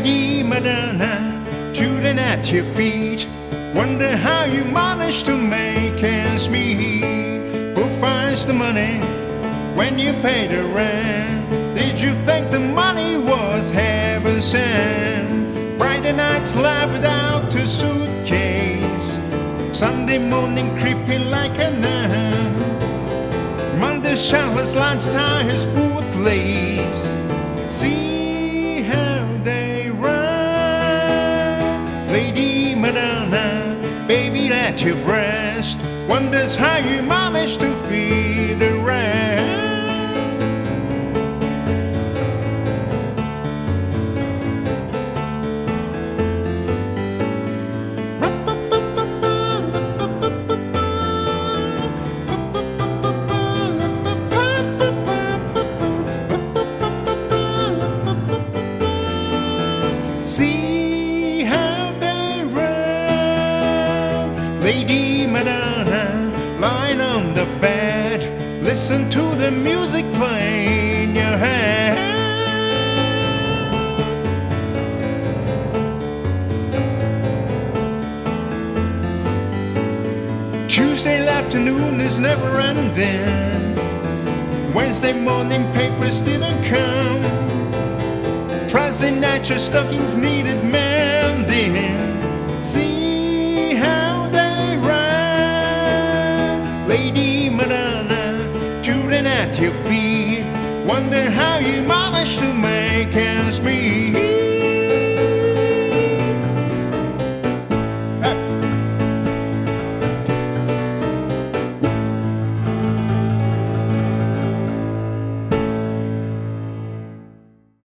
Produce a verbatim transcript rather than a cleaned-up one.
Lady Madonna, children at your feet. Wonder how you managed to make ends meet. Who finds the money when you pay the rent? Did you think the money was heaven sent? Friday night's life without a suitcase, Sunday morning creeping like a nun, Monday's childless lunchtime his bootlace. See how they run, Lady Madonna, baby at your breast. Wonders how you managed to feed the rest. See how they run, Lady Madonna, lying on the bed, listen to the music playing in your head. Tuesday afternoon is never ending, Wednesday morning papers didn't come, Thursday night your stockings needed mending. See how they run, Lady Madonna, children at your feet. Wonder how you managed to make ends meet.